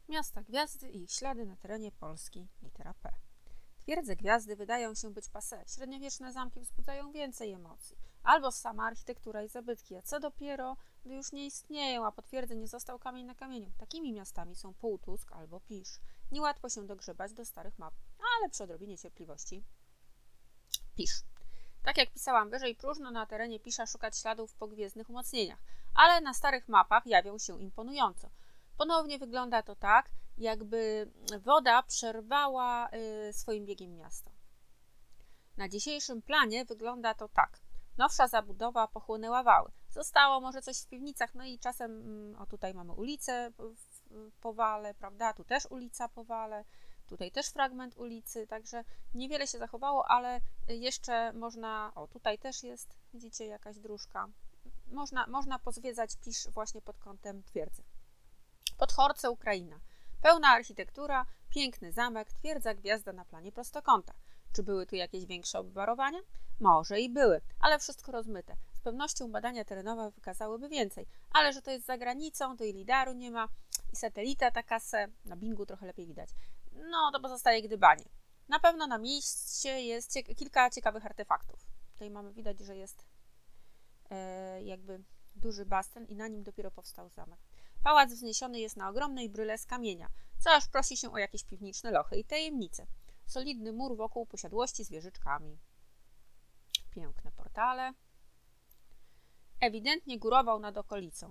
Miasta gwiazdy i ich ślady na terenie Polski. Litera P. Twierdze gwiazdy wydają się być passé. Średniowieczne zamki wzbudzają więcej emocji. Albo sama architektura i zabytki, a co dopiero, gdy już nie istnieją, a potwierdzeń nie został kamień na kamieniu. Takimi miastami są Półtusk albo Pisz. Niełatwo się dogrzebać do starych map, ale przy odrobinie cierpliwości. Pisz. Tak jak pisałam wyżej, próżno na terenie Pisza szukać śladów po gwiezdnych umocnieniach, ale na starych mapach jawią się imponująco. Ponownie wygląda to tak, jakby woda przerwała swoim biegiem miasto. Na dzisiejszym planie wygląda to tak. Nowsza zabudowa pochłonęła wały. Zostało może coś w piwnicach, no i czasem, o tutaj mamy ulicę po wale, prawda? Tu też ulica po wale, tutaj też fragment ulicy, także niewiele się zachowało, ale jeszcze można, o tutaj też jest, widzicie, jakaś dróżka. Można pozwiedzać Pisz właśnie pod kątem twierdzy. Podhorce, Ukraina. Pełna architektura, piękny zamek, twierdza gwiazda na planie prostokąta. Czy były tu jakieś większe obwarowania? Może i były, ale wszystko rozmyte. Z pewnością badania terenowe wykazałyby więcej, ale że to jest za granicą, to i lidaru nie ma, i satelita taka na Bingu trochę lepiej widać. No to pozostaje gdybanie. Na pewno na mieście jest kilka ciekawych artefaktów. Tutaj widać, że jest jakby duży basen i na nim dopiero powstał zamek. Pałac wzniesiony jest na ogromnej bryle z kamienia, co aż prosi się o jakieś piwniczne lochy i tajemnice. Solidny mur wokół posiadłości z wieżyczkami. Piękne portale. Ewidentnie górował nad okolicą.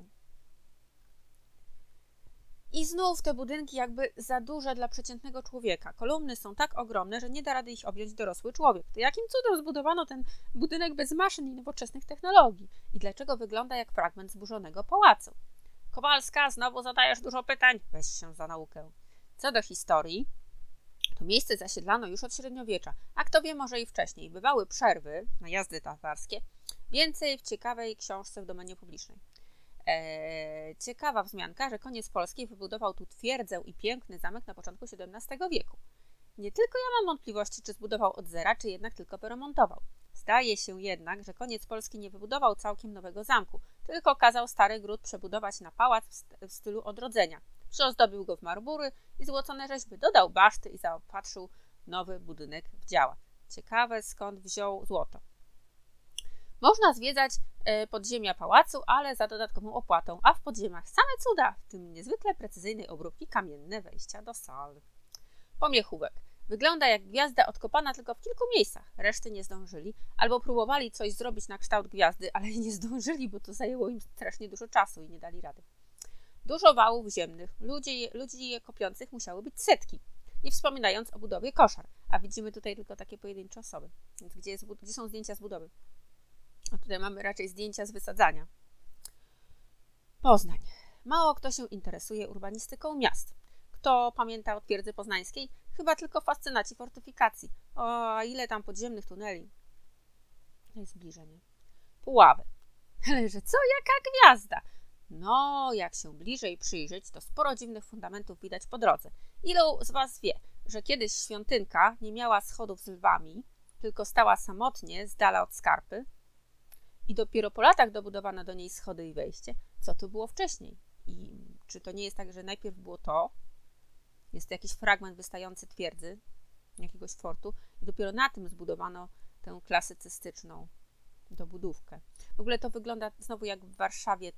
I znów te budynki jakby za duże dla przeciętnego człowieka. Kolumny są tak ogromne, że nie da rady ich objąć dorosły człowiek. To jakim cudem zbudowano ten budynek bez maszyn i nowoczesnych technologii? I dlaczego wygląda jak fragment zburzonego pałacu? Kowalska, znowu zadajesz dużo pytań. Weź się za naukę. Co do historii, to miejsce zasiedlano już od średniowiecza, a kto wie, może i wcześniej. Bywały przerwy na jazdy tatarskie. Więcej w ciekawej książce w domenie publicznej. Ciekawa wzmianka, że koniec Polski wybudował tu twierdzę i piękny zamek na początku XVII wieku. Nie tylko ja mam wątpliwości, czy zbudował od zera, czy jednak tylko wyremontował. Zdaje się jednak, że koniec Polski nie wybudował całkiem nowego zamku, tylko kazał stary gród przebudować na pałac w stylu odrodzenia. Przyozdobił go w marmury i złocone rzeźby, dodał baszty i zaopatrzył nowy budynek w działa. Ciekawe, skąd wziął złoto. Można zwiedzać podziemia pałacu, ale za dodatkową opłatą, a w podziemiach same cuda, w tym niezwykle precyzyjnej obróbki kamienne wejścia do sal. Pomiechówek. Wygląda jak gwiazda odkopana tylko w kilku miejscach. Reszty nie zdążyli, albo próbowali coś zrobić na kształt gwiazdy, ale nie zdążyli, bo to zajęło im strasznie dużo czasu i nie dali rady. Dużo wałów ziemnych. Ludzi je kopiących musiały być setki. Nie wspominając o budowie koszar. A widzimy tutaj tylko takie pojedyncze osoby. Więc gdzie są zdjęcia z budowy? A tutaj mamy raczej zdjęcia z wysadzania. Poznań. Mało kto się interesuje urbanistyką miast. Kto pamięta o twierdzy poznańskiej? Chyba tylko fascynaci fortyfikacji. O, a ile tam podziemnych tuneli. To jest zbliżenie. Puławy. Ale że co, jaka gwiazda? No, jak się bliżej przyjrzeć, to sporo dziwnych fundamentów widać po drodze. Ilu z Was wie, że kiedyś świątynka nie miała schodów z lwami, tylko stała samotnie z dala od skarpy i dopiero po latach dobudowano do niej schody i wejście? Co tu było wcześniej? I czy to nie jest tak, że najpierw było to, jest to jakiś fragment wystający twierdzy, jakiegoś fortu i dopiero na tym zbudowano tę klasycystyczną dobudówkę. W ogóle to wygląda znowu jak w Warszawie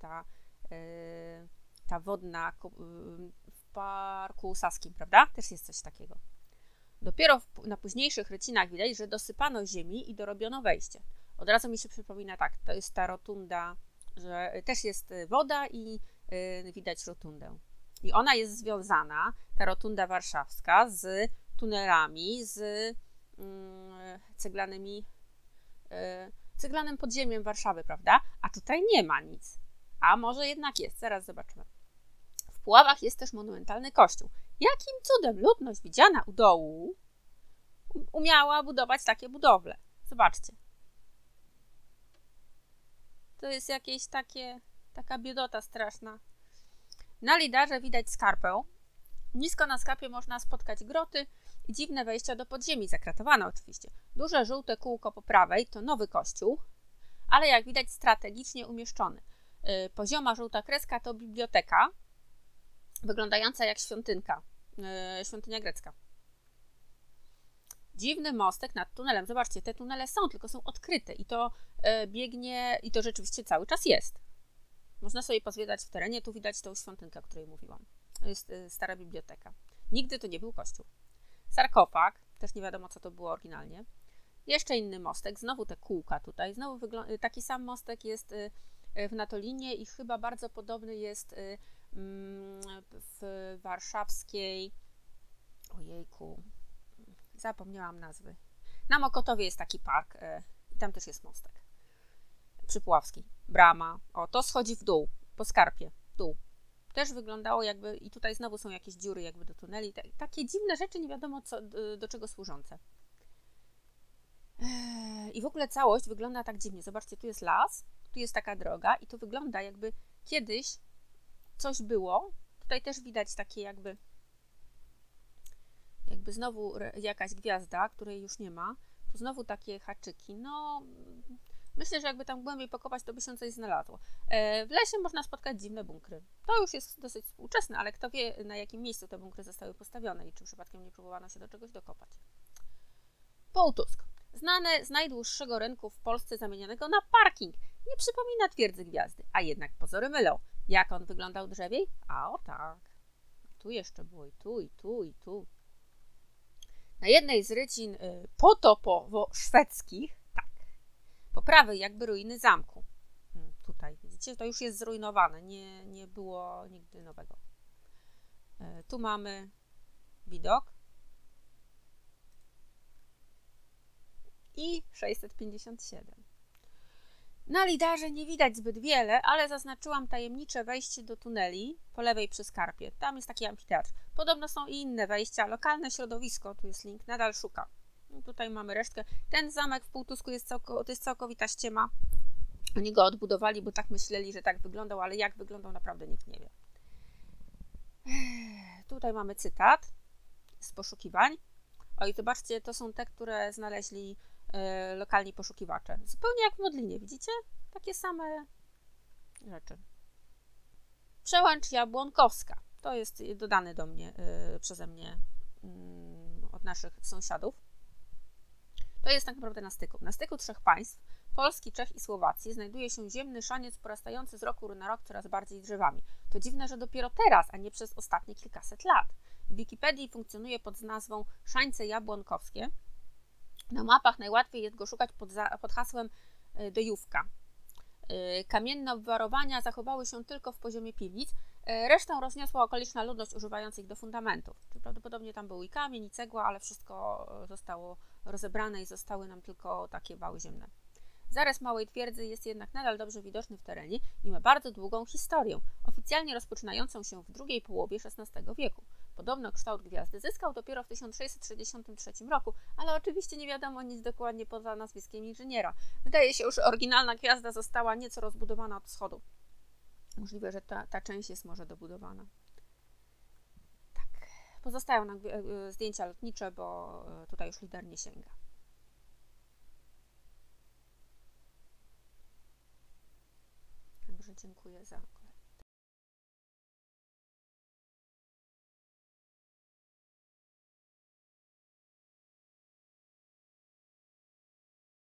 ta wodna w Parku Saskim, prawda? Też jest coś takiego. Dopiero na późniejszych rycinach widać, że dosypano ziemi i dorobiono wejście. Od razu mi się przypomina tak, to jest ta rotunda, że też jest woda i widać rotundę. I ona jest związana, ta rotunda warszawska, z tunelami, z ceglanym podziemiem Warszawy, prawda? A tutaj nie ma nic. A może jednak jest, zaraz zobaczymy. W Puławach jest też monumentalny kościół. Jakim cudem ludność widziana u dołu umiała budować takie budowle? Zobaczcie. To jest jakieś taka biedota straszna. Na lidarze widać skarpę. Nisko na skarpie można spotkać groty i dziwne wejścia do podziemi, zakratowane oczywiście. Duże żółte kółko po prawej to nowy kościół, ale jak widać strategicznie umieszczony. Pozioma żółta kreska to biblioteka, wyglądająca jak świątynka, świątynia grecka. Dziwny mostek nad tunelem. Zobaczcie, te tunele są, tylko są odkryte i to biegnie, i to rzeczywiście cały czas jest. Można sobie pozwiedzać w terenie, tu widać tą świątynkę, o której mówiłam. To jest stara biblioteka. Nigdy to nie był kościół. Sarkofag, też nie wiadomo, co to było oryginalnie. Jeszcze inny mostek, znowu te kółka tutaj. Znowu taki sam mostek jest w Natolinie i chyba bardzo podobny jest w warszawskiej... Ojejku, zapomniałam nazwy. Na Mokotowie jest taki park i tam też jest mostek. Przy Puławskiej. Brama. O, to schodzi w dół, po skarpie, w dół. Też wyglądało jakby, i tutaj znowu są jakieś dziury jakby do tuneli. Takie dziwne rzeczy, nie wiadomo do czego służące. I w ogóle całość wygląda tak dziwnie. Zobaczcie, tu jest las, tu jest taka droga i to wygląda jakby kiedyś coś było. Tutaj też widać takie jakby znowu jakaś gwiazda, której już nie ma. Tu znowu takie haczyki. No, myślę, że jakby tam głębiej pokopać, to by się coś znalazło. W lesie można spotkać dziwne bunkry. To już jest dosyć współczesne, ale kto wie, na jakim miejscu te bunkry zostały postawione i czy przypadkiem nie próbowano się do czegoś dokopać. Połtusk. Znane z najdłuższego rynku w Polsce zamienionego na parking. Nie przypomina twierdzy gwiazdy, a jednak pozory mylą. Jak on wyglądał drzewiej? A o tak. Tu jeszcze było i tu, i tu, i tu. Na jednej z rycin potopowo-szwedzkich, tak, po prawej jakby ruiny zamku. Tutaj, widzicie, to już jest zrujnowane, nie było nigdy nowego. Tu mamy widok. I 657. Na lidarze nie widać zbyt wiele, ale zaznaczyłam tajemnicze wejście do tuneli po lewej przy skarpie. Tam jest taki amfiteatr. Podobno są i inne wejścia. Lokalne środowisko, tu jest link, nadal szuka. I tutaj mamy resztkę. Ten zamek w Półtusku to jest całkowita ściema. Oni go odbudowali, bo tak myśleli, że tak wyglądał, ale jak wyglądał, naprawdę nikt nie wie. Tutaj mamy cytat z poszukiwań. Oj, zobaczcie, to są te, które znaleźli lokalni poszukiwacze. Zupełnie jak w Modlinie, widzicie? Takie same rzeczy. Przełęcz Jabłonkowska. To jest dodany do mnie, przeze mnie od naszych sąsiadów. To jest tak naprawdę na styku. Na styku trzech państw, Polski, Czech i Słowacji, znajduje się ziemny szaniec porastający z roku na rok coraz bardziej drzewami. To dziwne, że dopiero teraz, a nie przez ostatnie kilkaset lat. W Wikipedii funkcjonuje pod nazwą Szańce Jabłonkowskie. Na mapach najłatwiej jest go szukać pod hasłem Dejówka. Kamienne obwarowania zachowały się tylko w poziomie piwnic, resztę rozniosła okoliczna ludność używając ich do fundamentów. Czyli prawdopodobnie tam był i kamień, i cegła, ale wszystko zostało rozebrane i zostały nam tylko takie wały ziemne. Zarys małej twierdzy jest jednak nadal dobrze widoczny w terenie i ma bardzo długą historię, oficjalnie rozpoczynającą się w drugiej połowie XVI wieku. Podobno kształt gwiazdy zyskał dopiero w 1663 roku, ale oczywiście nie wiadomo nic dokładnie poza nazwiskiem inżyniera. Wydaje się, że oryginalna gwiazda została nieco rozbudowana od wschodu. Możliwe, że ta część jest może dobudowana. Tak. Pozostają nam zdjęcia lotnicze, bo tutaj już lider nie sięga. Także dziękuję za